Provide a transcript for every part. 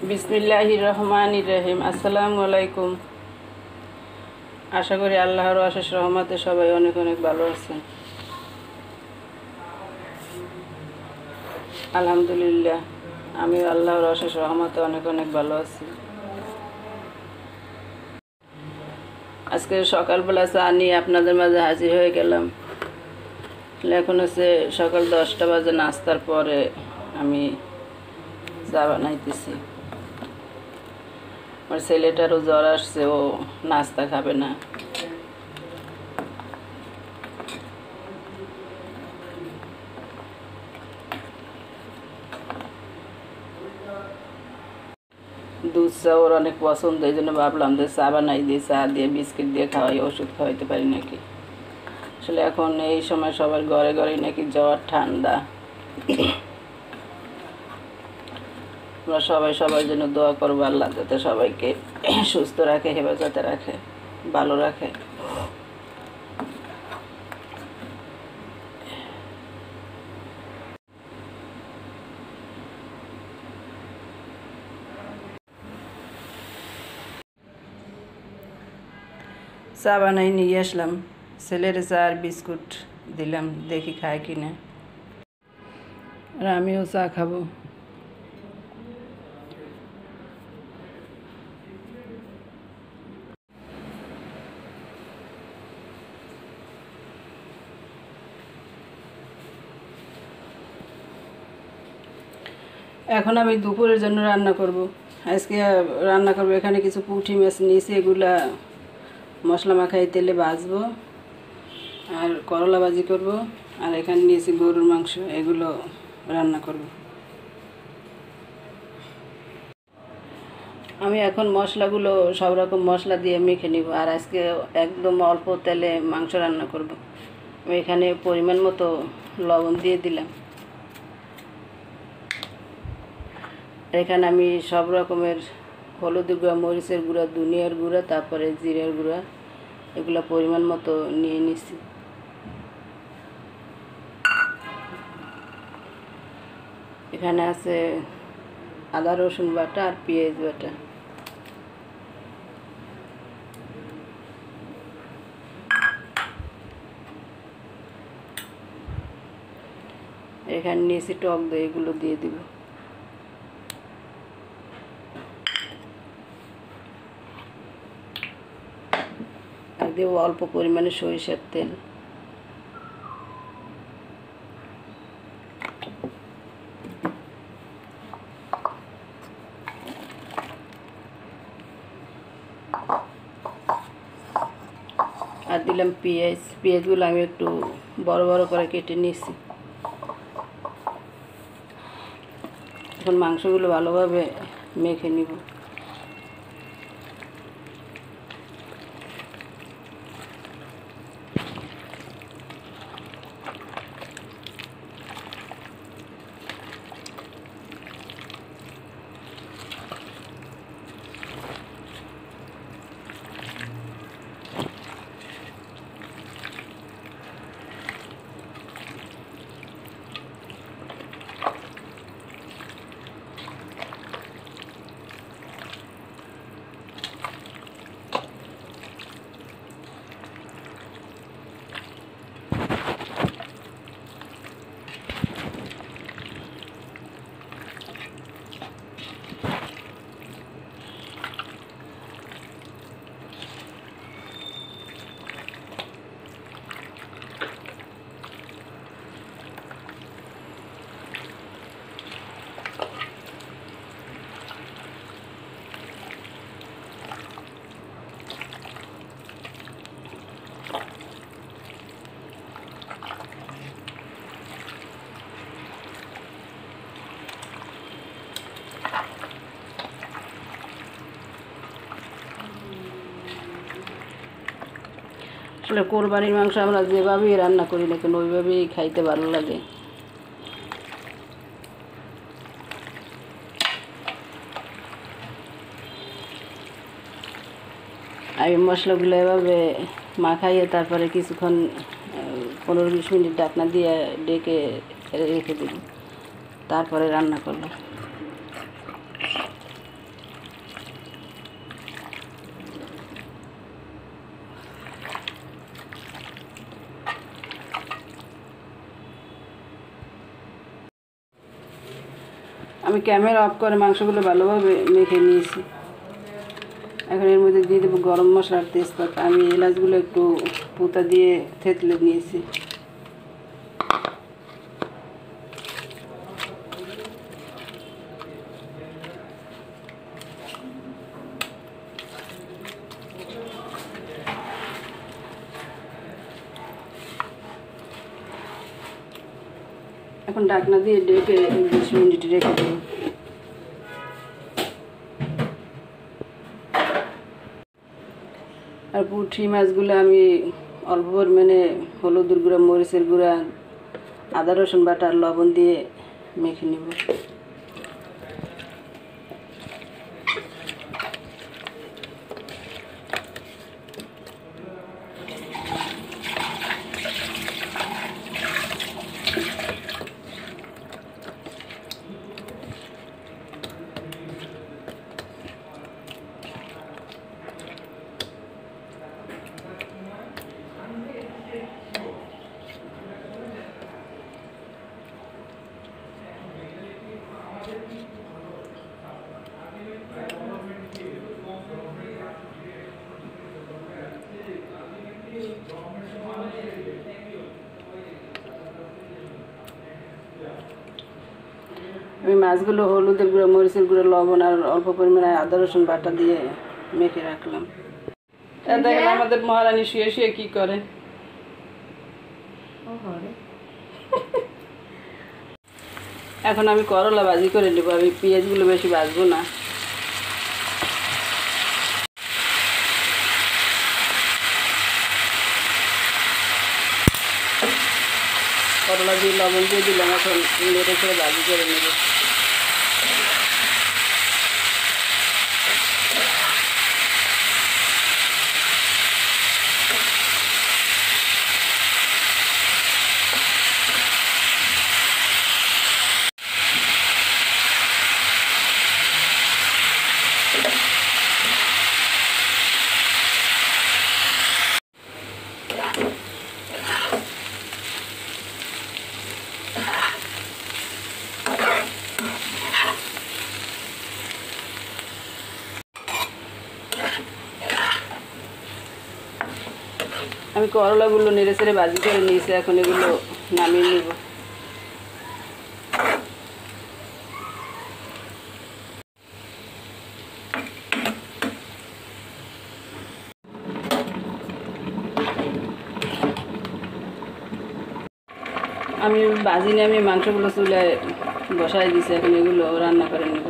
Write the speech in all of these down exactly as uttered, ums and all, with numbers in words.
বিসমিল্লাহির রহমানির রহিম। আসসালামু আলাইকুম। আশা করি আল্লাহর অশেষ রহমতে সবাই অনেক অনেক ভালো আছেন। আলহামদুলিল্লাহ, আমি আল্লাহর অশেষ রহমতে অনেক অনেক ভালো আছি। আজকে সকালবেলা চা নিয়ে আপনাদের মাঝে হাজির হয়ে গেলাম। এখন হচ্ছে সকাল দশটা বাজে, নাস্তার পরে আমি চা বানাইতেছি। আমার ছেলেটারও জ্বর আসছে, ও নাস্তা খাবে না। দুধ চা ওর অনেক পছন্দ, এই জন্য ভাবলাম যে চা বানাই দিয়ে চা দিয়ে বিস্কিট দিয়ে খাওয়াই, ওষুধ খাওয়াইতে পারি নাকি। আসলে এখন এই সময় সবার ঘরে ঘরেই নাকি জ্বর, ঠান্ডা। আমরা সবাই সবার জন্য দোয়া করবো, আল্লাহ যাতে সবাইকে সুস্থ রাখে, হেফাজতে রাখে, ভালো রাখে। চা বানাই নিয়ে আসলাম, ছেলের চা আর বিস্কুট দিলাম, দেখি খায় কিনা। আর আমিও চা খাবো। এখন আমি দুপুরের জন্য রান্না করব। আজকে রান্না করব, এখানে কিছু পুঁটি মাছ নিয়েছি, এগুলা মশলা মাখাই তেলে ভাজবো, আর করলা ভাজি করব। আর এখানে নিয়েছি গরুর মাংস, এগুলো রান্না করব। আমি এখন মশলাগুলো সব রকম মশলা দিয়ে মেখে নিব। আর আজকে একদম অল্প তেলে মাংস রান্না করব। আমি এখানে পরিমাণ মতো লবণ দিয়ে দিলাম। এখানে আমি সব রকমের হলুদের গুঁড়া, মরিচের গুঁড়া, ধনিয়ার গুঁড়া, তারপরে জিরার গুঁড়া, এগুলো পরিমাণ মতো নিয়ে নিছি। এখানে আছে আদা রসুন বাটা আর পেঁয়াজ বাটা। এখানে নিয়েছি টক দই, এগুলো দিয়ে দিব। আর দেব অল্প পরিমাণে সরিষার তেল। আর দিলাম পেঁয়াজ। পেঁয়াজগুলো আমি একটু বড় বড় করে কেটে নিয়েছি। এখন মাংসগুলো ভালোভাবে মেখে নিব। আসলে কোরবানির মাংস আমরা যেভাবেই রান্না করি না কেন, ওইভাবেই খাইতে ভালো লাগে। আমি মশলাগুলো এভাবে মাখাইয়ে তারপরে কিছুক্ষণ পনেরো বিশ মিনিট ঢাকনা দিয়ে ডেকে রেখে দিই, তারপরে রান্না করব। আমি ক্যামেরা অফ করে মাংসগুলো ভালোভাবে মেখে নিয়েছি। এখন এর মধ্যে দিয়ে দেবো গরম মশলার তেজপাতা। আমি এলাচগুলো একটু পুঁতা দিয়ে থেতলে নিয়েছি। এখন ঢাকনা দিয়ে ডেকে বিশ মিনিট রেখে দেবো। আর পুঁটি মাছগুলো আমি অল্প পরিমাণে হলুদের গুঁড়া, মরিচের গুঁড়া, আদা রসুন বাটা আর লবণ দিয়ে মেখে নিব। আমি মাছগুলো হলুদের গুঁড়ো, মরিচের গুঁড়ো, লবণ আর অল্প পরিমাণে আদা রসুন বাটা দিয়ে মেখে রাখলাম। দেখেন আমাদের মহারানী শুয়ে শুয়ে কি করে। এখন আমি করলা ভাজি করে নেবো। আমি পেঁয়াজগুলো বেশি ভাজবো না। করলা দিয়ে লবণ দিয়ে দিলাম। এখন নেড়ে করে ভাজি করে নেব। আমি করলাগুলো নেড়ে চেড়ে ভাজি করে নিয়েছি। এখন এগুলো নামিয়ে নেব। আমি ভাজি নিয়ে আমি মাংসগুলো চুলায় বসাই দিয়েছি। এখন এগুলো রান্না করে নেব।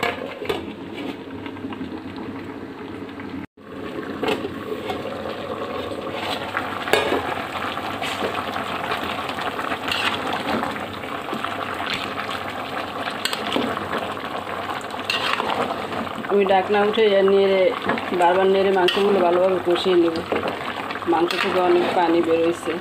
আমি ঢাকনা উঠে নেড়ে বারবার নেড়ে মাংসগুলো ভালোভাবে কষিয়ে নেব। মাংস থেকে অনেক পানি বেরোইছে।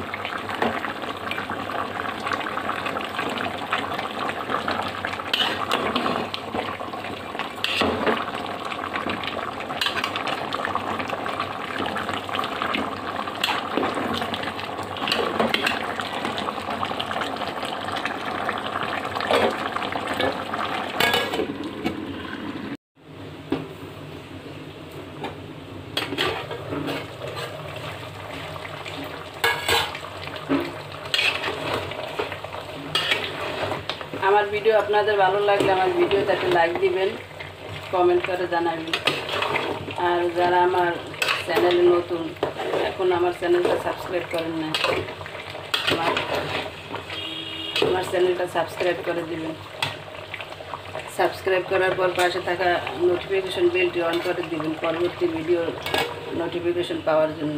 আমার ভিডিও আপনাদের ভালো লাগলে আমার ভিডিওটাকে লাইক দিবেন, কমেন্ট করে জানাবেন। আর যারা আমার চ্যানেলে নতুন, এখন আমার চ্যানেলটা সাবস্ক্রাইব করেন না, আমার আমার চ্যানেলটা সাবস্ক্রাইব করে দিবেন। সাবস্ক্রাইব করার পর পাশে থাকা নোটিফিকেশন বেলটি অন করে দিবেন পরবর্তী ভিডিওর নোটিফিকেশন পাওয়ার জন্য।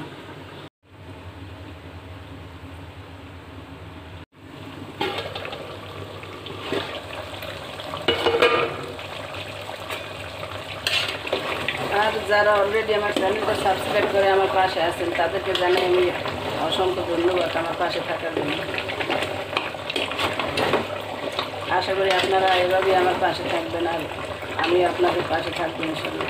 আর যারা অলরেডি আমার চ্যানেলটা সাবস্ক্রাইব করে আমার পাশে আছেন তাদেরকে জানাই আমি অসংখ্য ধন্যবাদ আমার পাশে থাকার জন্য। আশা করি আপনারা এভাবেই আমার পাশে থাকবেন আর আমি আপনাদের পাশে থাকবো ইনশাআল্লাহ।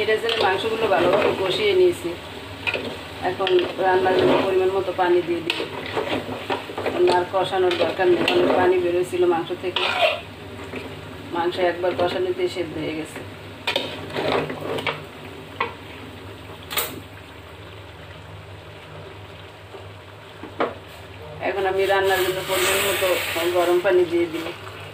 নেড়ে চেড়ে মাংসগুলো ভালোভাবে কষিয়ে নিয়েছি। এখন রান্নার জন্য পরিমাণ মতো পানি দিয়ে দিব। আর কষানোর দরকার নেই, অনেক পানি বেরোয়ছিল মাংস থেকে। মাংস একবার কষানোতে সেদ্ধ হয়ে গেছে। এখন আমি রান্নার জন্য পরিমাণ মতো গরম পানি দিয়ে দিব।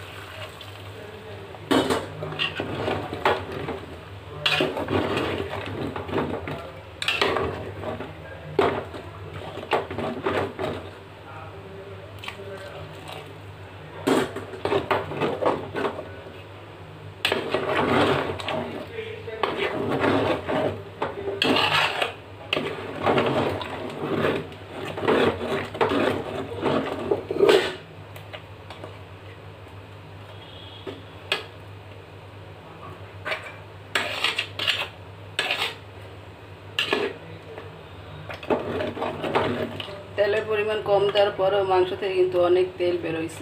তেলের পরিমাণ কম দেওয়ার পরেও মাংস থেকে কিন্তু অনেক তেল বেরোইছে।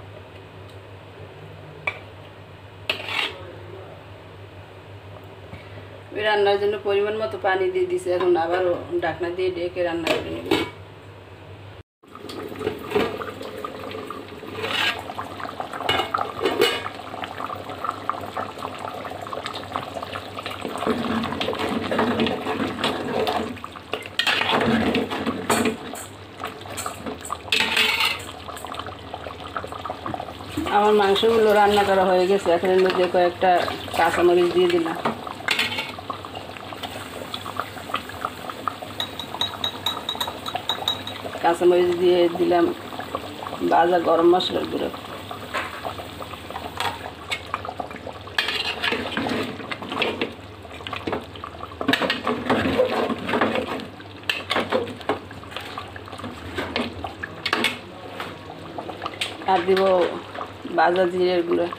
রান্নার জন্য পরিমাণ মতো পানি দিয়ে দিছে। এখন আবারও ঢাকনা দিয়ে ঢেকে রান্না করে নেব। আমার মাংসগুলো রান্না করা হয়ে গেছে। এখন এর মধ্যে কয়েকটা কাঁচামরিচ দিয়ে দিলাম। কাঁচামরিচ দিয়ে দিলাম ভাজা গরম মশলার গুঁড়ো। আর দিব ভাজা জিরের গুঁড়ো।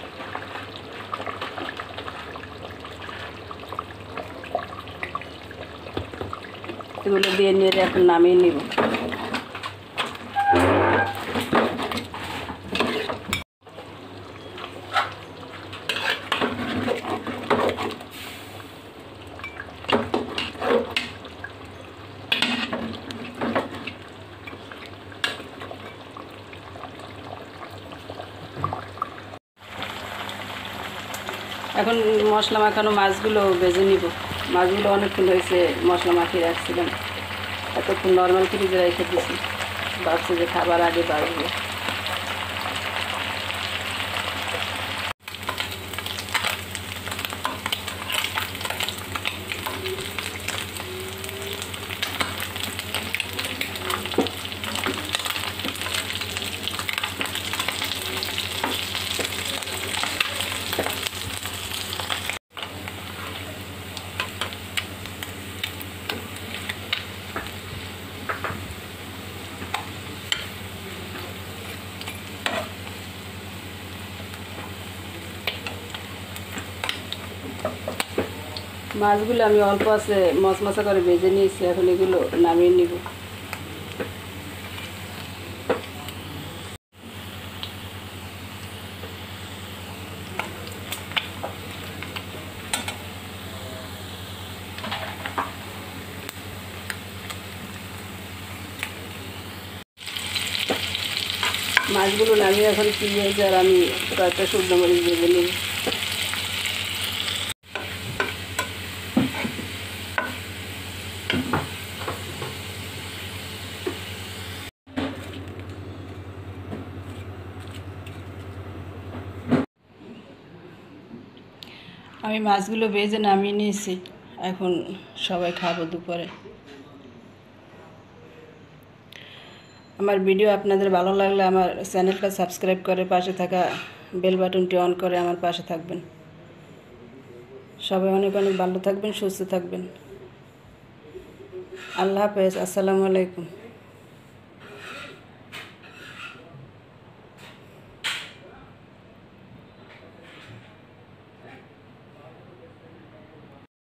এগুলো দিয়ে নিয়ে এখন নামিয়ে নিব। এখন মশলা মাখানো মাছগুলো ভেজে নিব। মাছগুলো অনেকক্ষণ হয়েছে মশলা মাখিয়ে রাখছিলাম, এতক্ষণ নর্মাল ফ্রিজে রেখে দিয়েছি। ভাবছি যে খাবার আগে বাড়বো। মাছগুলো আমি অল্প আছে মশমশা করে ভেজে নিয়েছি। এখন এগুলো নামিয়ে নিব। মাছগুলো নামিয়ে এখন পেঁয়াজ আর আমি কয়েকটা শুকনো মরিচ ভেজে নিব। আমি মাছগুলো ভেজে নামিয়ে নিয়েছি। এখন সবাই খাবো দুপুরে। আমার ভিডিও আপনাদের ভালো লাগলে আমার চ্যানেলটা সাবস্ক্রাইব করে পাশে থাকা বেল বাটনটি অন করে আমার পাশে থাকবেন। সবাই অনেক অনেক ভালো থাকবেন, সুস্থ থাকবেন। আল্লাহ হাফেজ। আসসালামু আলাইকুম।